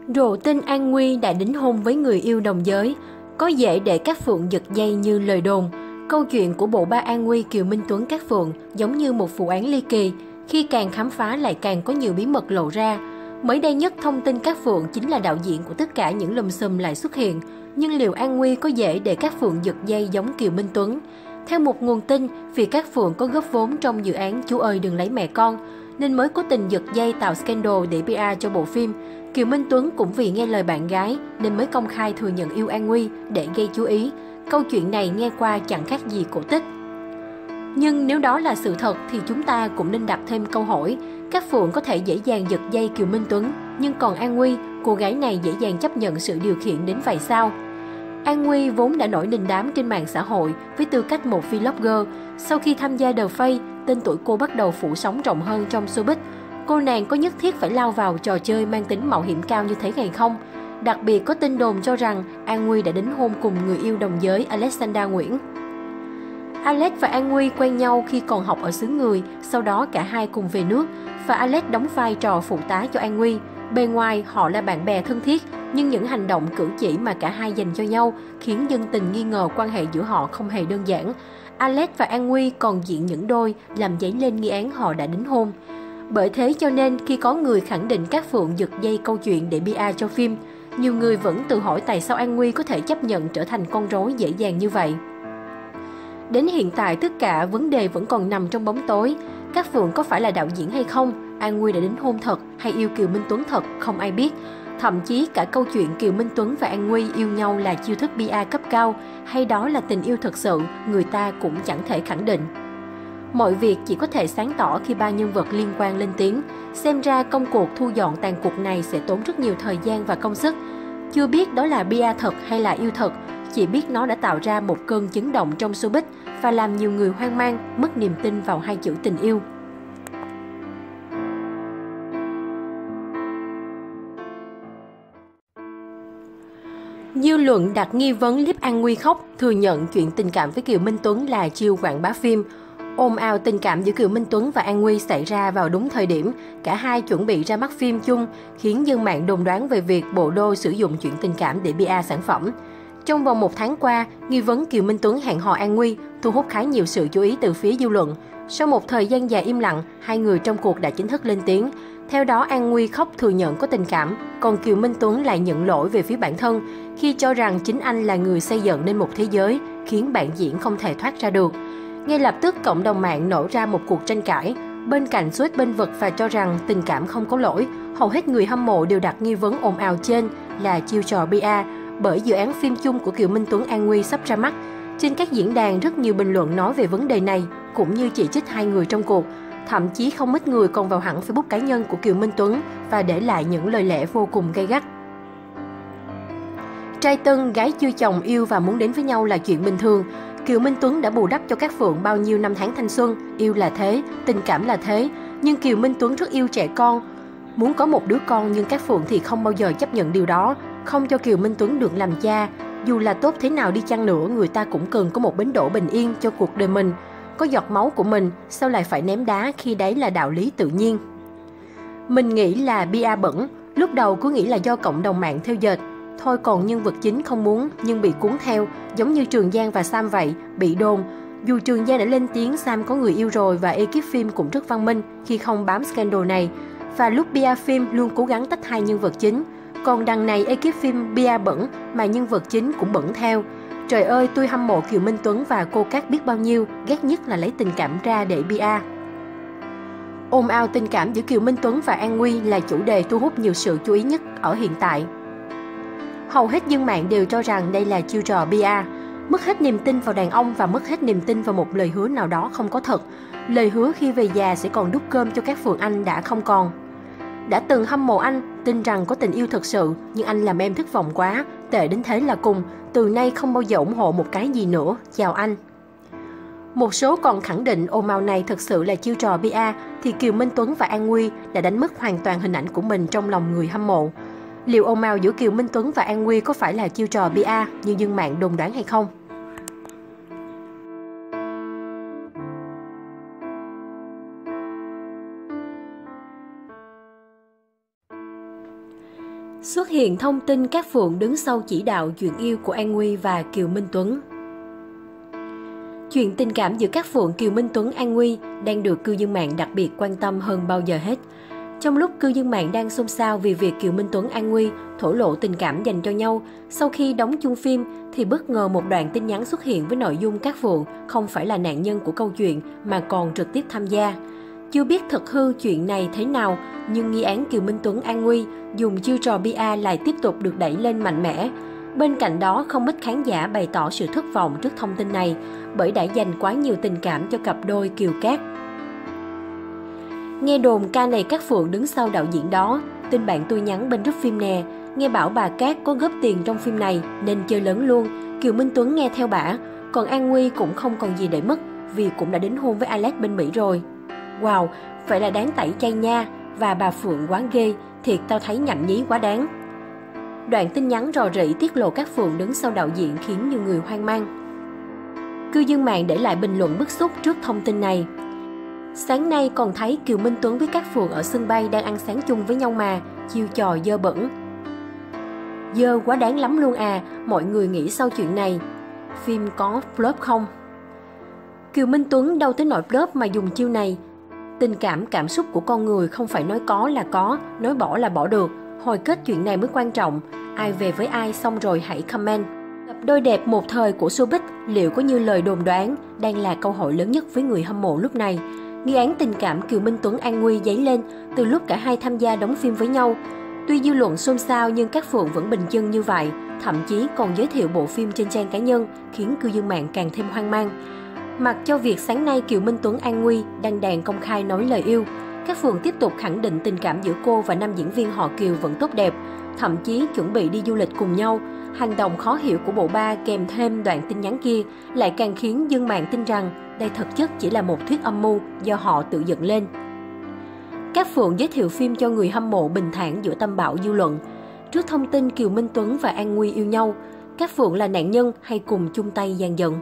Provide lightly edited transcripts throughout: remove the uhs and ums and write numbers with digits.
Rộ tin An Nguy đã đính hôn với người yêu đồng giới, có dễ để Cát Phượng giật dây như lời đồn. Câu chuyện của bộ ba An Nguy Kiều Minh Tuấn Cát Phượng giống như một vụ án ly kỳ, khi càng khám phá lại càng có nhiều bí mật lộ ra. Mới đây nhất, thông tin Cát Phượng chính là đạo diễn của tất cả những lùm xùm lại xuất hiện. Nhưng liệu An Nguy có dễ để Cát Phượng giật dây giống Kiều Minh Tuấn? Theo một nguồn tin, vì Cát Phượng có góp vốn trong dự án Chú ơi đừng lấy mẹ con, nên mới cố tình giật dây tạo scandal để PR cho bộ phim. Kiều Minh Tuấn cũng vì nghe lời bạn gái nên mới công khai thừa nhận yêu An Nguy để gây chú ý. Câu chuyện này nghe qua chẳng khác gì cổ tích. Nhưng nếu đó là sự thật thì chúng ta cũng nên đặt thêm câu hỏi. Cát Phượng có thể dễ dàng giật dây Kiều Minh Tuấn, nhưng còn An Nguy, cô gái này dễ dàng chấp nhận sự điều khiển đến vậy sao? An Nguy vốn đã nổi đình đám trên mạng xã hội với tư cách một vlogger. Sau khi tham gia The Face, tên tuổi cô bắt đầu phủ sóng rộng hơn trong showbiz. Cô nàng có nhất thiết phải lao vào trò chơi mang tính mạo hiểm cao như thế này không? Đặc biệt có tin đồn cho rằng An Nguy đã đính hôn cùng người yêu đồng giới Alexandra Nguyễn. Alex và An Nguy quen nhau khi còn học ở xứ người, sau đó cả hai cùng về nước và Alex đóng vai trò phụ tá cho An Nguy. Bề ngoài họ là bạn bè thân thiết, nhưng những hành động cử chỉ mà cả hai dành cho nhau khiến dân tình nghi ngờ quan hệ giữa họ không hề đơn giản. Alex và An Nguy còn diện những đôi, làm dấy lên nghi án họ đã đính hôn. Bởi thế cho nên khi có người khẳng định Cát Phượng giật dây câu chuyện để PR cho phim, nhiều người vẫn tự hỏi tại sao An Nguy có thể chấp nhận trở thành con rối dễ dàng như vậy. Đến hiện tại tất cả vấn đề vẫn còn nằm trong bóng tối. Cát Phượng có phải là đạo diễn hay không? An Nguy đã đính hôn thật hay yêu Kiều Minh Tuấn thật? Không ai biết. Thậm chí cả câu chuyện Kiều Minh Tuấn và An Nguy yêu nhau là chiêu thức PR cấp cao hay đó là tình yêu thật sự, người ta cũng chẳng thể khẳng định. Mọi việc chỉ có thể sáng tỏ khi ba nhân vật liên quan lên tiếng. Xem ra công cuộc thu dọn tàn cuộc này sẽ tốn rất nhiều thời gian và công sức. Chưa biết đó là PR thật hay là yêu thật, chỉ biết nó đã tạo ra một cơn chấn động trong showbiz và làm nhiều người hoang mang, mất niềm tin vào hai chữ tình yêu. Dư luận đặt nghi vấn clip An Nguy khóc, thừa nhận chuyện tình cảm với Kiều Minh Tuấn là chiêu quảng bá phim. Ồn ào tình cảm giữa Kiều Minh Tuấn và An Nguy xảy ra vào đúng thời điểm cả hai chuẩn bị ra mắt phim chung, khiến dân mạng đồn đoán về việc bộ đôi sử dụng chuyện tình cảm để PR sản phẩm. Trong vòng 1 tháng qua, nghi vấn Kiều Minh Tuấn hẹn hò An Nguy thu hút khá nhiều sự chú ý từ phía dư luận. Sau một thời gian dài im lặng, hai người trong cuộc đã chính thức lên tiếng. Theo đó, An Nguy khóc thừa nhận có tình cảm, còn Kiều Minh Tuấn lại nhận lỗi về phía bản thân khi cho rằng chính anh là người xây dựng nên một thế giới khiến bạn diễn không thể thoát ra được. Ngay lập tức, cộng đồng mạng nổ ra một cuộc tranh cãi. Bên cạnh suýt bên vực và cho rằng tình cảm không có lỗi, hầu hết người hâm mộ đều đặt nghi vấn ồn ào trên là chiêu trò PR, bởi dự án phim chung của Kiều Minh Tuấn An Nguy sắp ra mắt. Trên các diễn đàn, rất nhiều bình luận nói về vấn đề này, cũng như chỉ trích hai người trong cuộc. Thậm chí không ít người còn vào hẳn Facebook cá nhân của Kiều Minh Tuấn và để lại những lời lẽ vô cùng gay gắt. Trai tân, gái chưa chồng yêu và muốn đến với nhau là chuyện bình thường. Kiều Minh Tuấn đã bù đắp cho Cát Phượng bao nhiêu năm tháng thanh xuân, yêu là thế, tình cảm là thế. Nhưng Kiều Minh Tuấn rất yêu trẻ con, muốn có một đứa con, nhưng Cát Phượng thì không bao giờ chấp nhận điều đó, không cho Kiều Minh Tuấn được làm cha. Dù là tốt thế nào đi chăng nữa, người ta cũng cần có một bến đỗ bình yên cho cuộc đời mình. Có giọt máu của mình, sao lại phải ném đá khi đấy là đạo lý tự nhiên. Mình nghĩ là PR bẩn, lúc đầu cứ nghĩ là do cộng đồng mạng theo dệt. Thôi còn nhân vật chính không muốn nhưng bị cuốn theo, giống như Trường Giang và Sam vậy, bị đồn. Dù Trường Giang đã lên tiếng Sam có người yêu rồi và ekip phim cũng rất văn minh khi không bám scandal này. Và lúc PR phim luôn cố gắng tách hai nhân vật chính. Còn đằng này ekip phim PR bẩn mà nhân vật chính cũng bẩn theo. Trời ơi, tôi hâm mộ Kiều Minh Tuấn và cô Cát biết bao nhiêu, ghét nhất là lấy tình cảm ra để PR. Ồn ào tình cảm giữa Kiều Minh Tuấn và An Nguy là chủ đề thu hút nhiều sự chú ý nhất ở hiện tại. Hầu hết dân mạng đều cho rằng đây là chiêu trò PR, mất hết niềm tin vào đàn ông và mất hết niềm tin vào một lời hứa nào đó không có thật. Lời hứa khi về già sẽ còn đút cơm cho các Phượng Anh đã không còn. Đã từng hâm mộ anh, tin rằng có tình yêu thật sự, nhưng anh làm em thất vọng quá, tệ đến thế là cùng, từ nay không bao giờ ủng hộ một cái gì nữa, chào anh. Một số còn khẳng định ồn ào này thực sự là chiêu trò PR, thì Kiều Minh Tuấn và An Nguy đã đánh mất hoàn toàn hình ảnh của mình trong lòng người hâm mộ. Liệu ồn ào giữa Kiều Minh Tuấn và An Nguy có phải là chiêu trò PR như dân mạng đồn đoán hay không? Xuất hiện thông tin Cát Phượng đứng sau chỉ đạo chuyện yêu của An Nguy và Kiều Minh Tuấn. Chuyện tình cảm giữa Cát Phượng, Kiều Minh Tuấn, An Nguy đang được cư dân mạng đặc biệt quan tâm hơn bao giờ hết. Trong lúc cư dân mạng đang xôn xao vì việc Kiều Minh Tuấn, An Nguy thổ lộ tình cảm dành cho nhau sau khi đóng chung phim, thì bất ngờ một đoạn tin nhắn xuất hiện với nội dung Cát Phượng không phải là nạn nhân của câu chuyện mà còn trực tiếp tham gia. Chưa biết thật hư chuyện này thế nào, nhưng nghi án Kiều Minh Tuấn, An Nguy dùng chiêu trò PR lại tiếp tục được đẩy lên mạnh mẽ. Bên cạnh đó, không ít khán giả bày tỏ sự thất vọng trước thông tin này, bởi đã dành quá nhiều tình cảm cho cặp đôi Kiều Cát. Nghe đồn ca này Cát Phượng đứng sau đạo diễn đó, tin bạn tôi nhắn bên group phim nè, nghe bảo bà Cát có góp tiền trong phim này nên chơi lớn luôn, Kiều Minh Tuấn nghe theo bả, còn An Nguy cũng không còn gì để mất vì cũng đã đính hôn với Alex bên Mỹ rồi. Wow, vậy là đáng tẩy chay nha, và bà Phượng quá ghê, thiệt tao thấy nhảm nhí quá đáng. Đoạn tin nhắn rò rỉ tiết lộ Cát Phượng đứng sau đạo diễn khiến nhiều người hoang mang. Cư dân mạng để lại bình luận bức xúc trước thông tin này. Sáng nay còn thấy Kiều Minh Tuấn với Cát Phượng ở sân bay đang ăn sáng chung với nhau mà, chiêu trò dơ bẩn. Dơ quá đáng lắm luôn à, mọi người nghĩ sau chuyện này, phim có flop không? Kiều Minh Tuấn đâu tới nỗi flop mà dùng chiêu này. Tình cảm xúc của con người không phải nói có là có, nói bỏ là bỏ được. Hồi kết chuyện này mới quan trọng. Ai về với ai xong rồi hãy comment. Cặp đôi đẹp một thời của showbiz liệu có như lời đồn đoán, đang là câu hỏi lớn nhất với người hâm mộ lúc này. Nghi án tình cảm Kiều Minh Tuấn, An Nguy dấy lên từ lúc cả hai tham gia đóng phim với nhau. Tuy dư luận xôn xao nhưng Cát Phượng vẫn bình chân như vậy, thậm chí còn giới thiệu bộ phim trên trang cá nhân, khiến cư dân mạng càng thêm hoang mang. Mặc cho việc sáng nay Kiều Minh Tuấn, An Nguy đăng đàn công khai nói lời yêu, Cát Phượng tiếp tục khẳng định tình cảm giữa cô và nam diễn viên họ Kiều vẫn tốt đẹp, thậm chí chuẩn bị đi du lịch cùng nhau. Hành động khó hiểu của bộ ba kèm thêm đoạn tin nhắn kia lại càng khiến dân mạng tin rằng đây thực chất chỉ là một thuyết âm mưu do họ tự dựng lên. Cát Phượng giới thiệu phim cho người hâm mộ bình thản giữa tâm bão dư luận. Trước thông tin Kiều Minh Tuấn và An Nguy yêu nhau, Cát Phượng là nạn nhân hay cùng chung tay gian giận?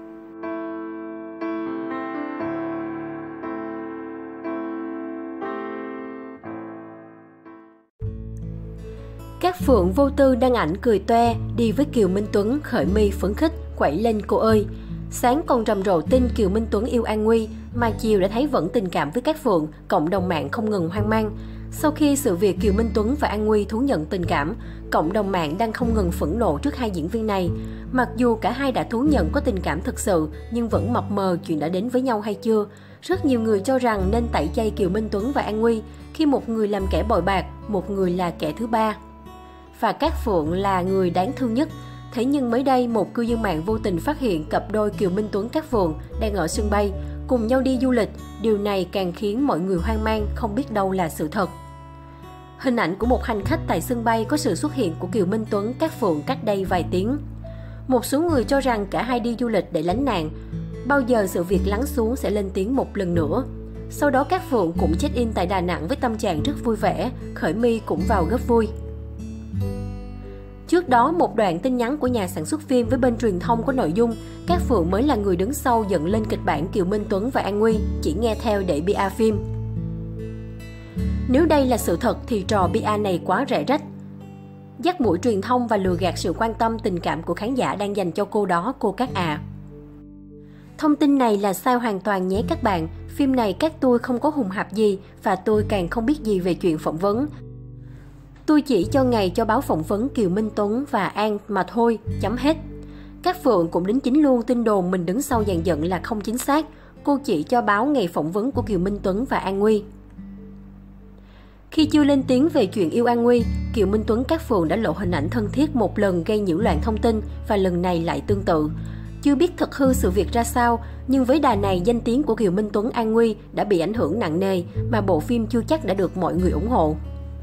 Cát Phượng vô tư đăng ảnh cười toe đi với Kiều Minh Tuấn, khởi mi phấn khích, quẩy lên cô ơi. Sáng còn rầm rộ tin Kiều Minh Tuấn yêu An Nguy, mà chiều đã thấy vẫn tình cảm với Cát Phượng, cộng đồng mạng không ngừng hoang mang. Sau khi sự việc Kiều Minh Tuấn và An Nguy thú nhận tình cảm, cộng đồng mạng đang không ngừng phẫn nộ trước hai diễn viên này. Mặc dù cả hai đã thú nhận có tình cảm thực sự, nhưng vẫn mập mờ chuyện đã đến với nhau hay chưa. Rất nhiều người cho rằng nên tẩy chay Kiều Minh Tuấn và An Nguy khi một người làm kẻ bội bạc, một người là kẻ thứ ba. Và Cát Phượng là người đáng thương nhất. Thế nhưng mới đây, một cư dân mạng vô tình phát hiện cặp đôi Kiều Minh Tuấn, Cát Phượng đang ở sân bay, cùng nhau đi du lịch. Điều này càng khiến mọi người hoang mang, không biết đâu là sự thật. Hình ảnh của một hành khách tại sân bay có sự xuất hiện của Kiều Minh Tuấn, Cát Phượng cách đây vài tiếng. Một số người cho rằng cả hai đi du lịch để lánh nạn. Bao giờ sự việc lắng xuống sẽ lên tiếng một lần nữa. Sau đó Cát Phượng cũng check-in tại Đà Nẵng với tâm trạng rất vui vẻ, khởi mi cũng vào góp vui. Trước đó, một đoạn tin nhắn của nhà sản xuất phim với bên truyền thông có nội dung Cát Phượng mới là người đứng sau dựng lên kịch bản Kiều Minh Tuấn và An Nguy, chỉ nghe theo để PR phim. Nếu đây là sự thật thì trò PR này quá rẻ rách. Dắt mũi truyền thông và lừa gạt sự quan tâm tình cảm của khán giả đang dành cho cô đó, cô Cát à. Thông tin này là sai hoàn toàn nhé các bạn. Phim này các tôi không có hùng hạp gì và tôi càng không biết gì về chuyện phỏng vấn. Tôi chỉ cho ngày cho báo phỏng vấn Kiều Minh Tuấn và An mà thôi, chấm hết. Cát Phượng cũng đính chính luôn tin đồn mình đứng sau dàn dựng là không chính xác. Cô chỉ cho báo ngày phỏng vấn của Kiều Minh Tuấn và An Nguy. Khi chưa lên tiếng về chuyện yêu An Nguy, Kiều Minh Tuấn, Cát Phượng đã lộ hình ảnh thân thiết một lần gây nhiễu loạn thông tin và lần này lại tương tự. Chưa biết thật hư sự việc ra sao, nhưng với đà này danh tiếng của Kiều Minh Tuấn, An Nguy đã bị ảnh hưởng nặng nề mà bộ phim chưa chắc đã được mọi người ủng hộ.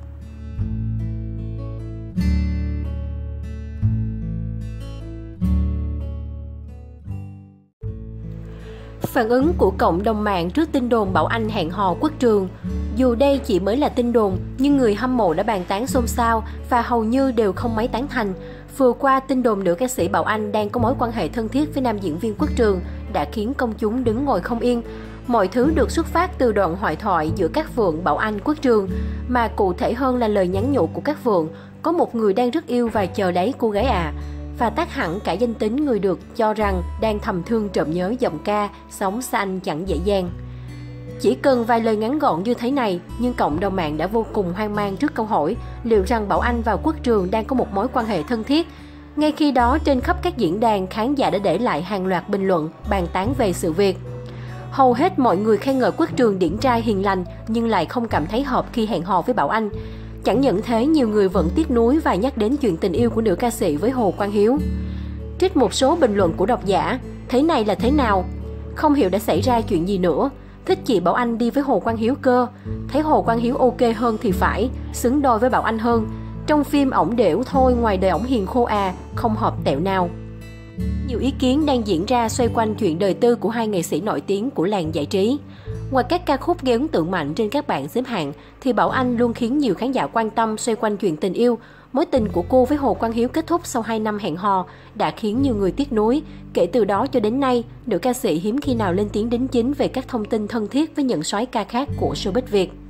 Phản ứng của cộng đồng mạng trước tin đồn Bảo Anh hẹn hò Quốc Trường. Dù đây chỉ mới là tin đồn, nhưng người hâm mộ đã bàn tán xôn xao và hầu như đều không mấy tán thành. Vừa qua, tin đồn nữ ca sĩ Bảo Anh đang có mối quan hệ thân thiết với nam diễn viên Quốc Trường đã khiến công chúng đứng ngồi không yên. Mọi thứ được xuất phát từ đoạn hội thoại giữa các Phượng, Bảo Anh, Quốc Trường, mà cụ thể hơn là lời nhắn nhủ của các Phượng, có một người đang rất yêu và chờ đấy cô gái à. Và tác hẳn cả danh tính người được cho rằng đang thầm thương trộm nhớ giọng ca, sống xa anh chẳng dễ dàng. Chỉ cần vài lời ngắn gọn như thế này, nhưng cộng đồng mạng đã vô cùng hoang mang trước câu hỏi liệu rằng Bảo Anh và Quốc Trường đang có một mối quan hệ thân thiết. Ngay khi đó, trên khắp các diễn đàn, khán giả đã để lại hàng loạt bình luận, bàn tán về sự việc. Hầu hết mọi người khen ngợi Quốc Trường điển trai hiền lành, nhưng lại không cảm thấy hợp khi hẹn hò với Bảo Anh. Chẳng những thế, nhiều người vẫn tiếc nuối và nhắc đến chuyện tình yêu của nữ ca sĩ với Hồ Quang Hiếu. Trích một số bình luận của độc giả, thế này là thế nào? Không hiểu đã xảy ra chuyện gì nữa. Thích chị Bảo Anh đi với Hồ Quang Hiếu cơ. Thấy Hồ Quang Hiếu ok hơn thì phải, xứng đôi với Bảo Anh hơn. Trong phim ổng đểu thôi, ngoài đời ổng hiền khô à, không hợp tẹo nào. Nhiều ý kiến đang diễn ra xoay quanh chuyện đời tư của hai nghệ sĩ nổi tiếng của làng giải trí. Ngoài các ca khúc gây ấn tượng mạnh trên các bảng xếp hạng, thì Bảo Anh luôn khiến nhiều khán giả quan tâm xoay quanh chuyện tình yêu. Mối tình của cô với Hồ Quang Hiếu kết thúc sau 2 năm hẹn hò đã khiến nhiều người tiếc nuối. Kể từ đó cho đến nay, nữ ca sĩ hiếm khi nào lên tiếng đính chính về các thông tin thân thiết với những soái ca khác của showbiz Việt.